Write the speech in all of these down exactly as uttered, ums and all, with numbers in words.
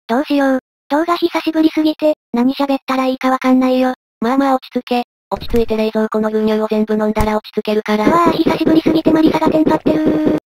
どうしよう。動画久しぶりすぎて、何喋ったらいいかわかんないよ。 まあまあ落ち着け。落ち着いて冷蔵庫の牛乳を全部飲んだら落ち着けるから。 うわぁ、久しぶりすぎてマリサがテンパってるー。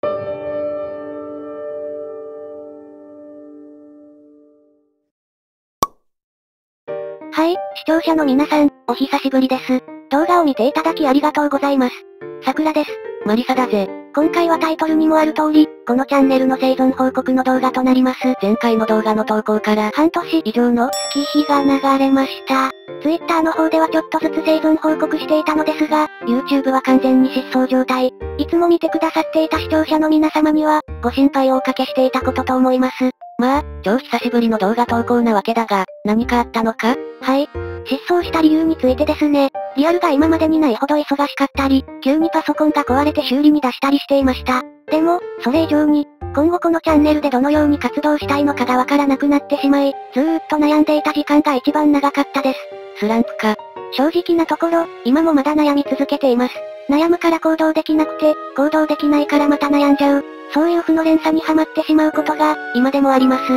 はい、視聴者の皆さん、お久しぶりです。動画を見ていただきありがとうございます。さくらです。 マリサだぜ。 今回はタイトルにもある通り、このチャンネルの生存報告の動画となります。 前回の動画の投稿から、 半年以上の月日が流れました。Twitter の方ではちょっとずつ生存報告していたのですが、YouTube は完全に失踪状態。いつも見てくださっていた視聴者の皆様には、ご心配をおかけしていたことと思います。 まあ、超久しぶりの動画投稿なわけだが、何かあったのか？ はい。失踪した理由についてですね。リアルが今までにないほど忙しかったり、急にパソコンが壊れて修理に出したりしていました。でも、それ以上に、今後このチャンネルでどのように活動したいのかがわからなくなってしまい、ずーっと悩んでいた時間が一番長かったです。 スランプか。 正直なところ、今もまだ悩み続けています。悩むから行動できなくて、行動できないからまた悩んじゃう。そういう負の連鎖にはまってしまうことが、今でもあります。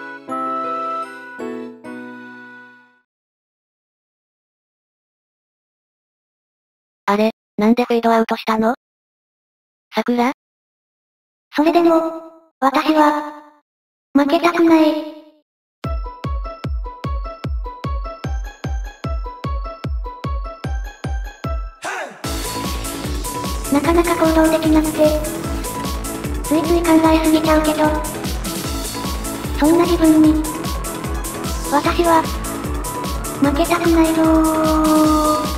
あれ、なんでフェードアウトしたの？桜？ それでも、私は、負けたくない。なかなか行動できなくて、ついつい考えすぎちゃうけど、そんな自分に、私は、負けたくないぞー。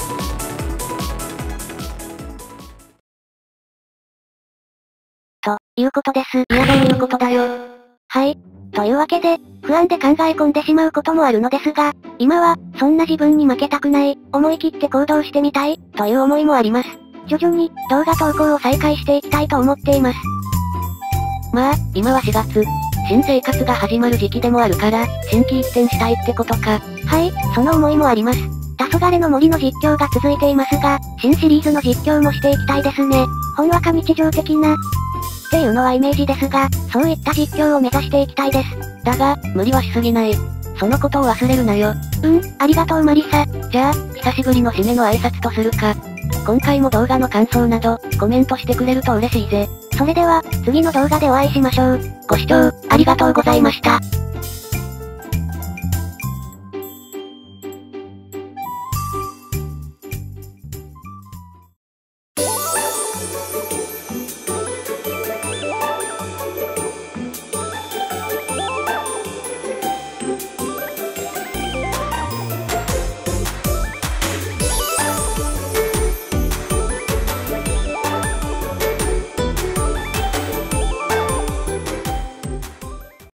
ということです。 いや、どういうことだよ。 はい。というわけで、不安で考え込んでしまうこともあるのですが、今は、そんな自分に負けたくない、思い切って行動してみたい、という思いもあります。徐々に、動画投稿を再開していきたいと思っています。 まあ、今はしがつ。新生活が始まる時期でもあるから、心機一転したいってことか。 はい、その思いもあります。黄昏の森の実況が続いていますが、新シリーズの実況もしていきたいですね。ほんわか日常的な、っていうのはイメージですが、そういった実況を目指していきたいです。 だが、無理はしすぎない。そのことを忘れるなよ。 うん、ありがとうマリサ。 じゃあ、久しぶりの締めの挨拶とするか。今回も動画の感想など、コメントしてくれると嬉しいぜ。 それでは、次の動画でお会いしましょう。 ご視聴、ありがとうございました。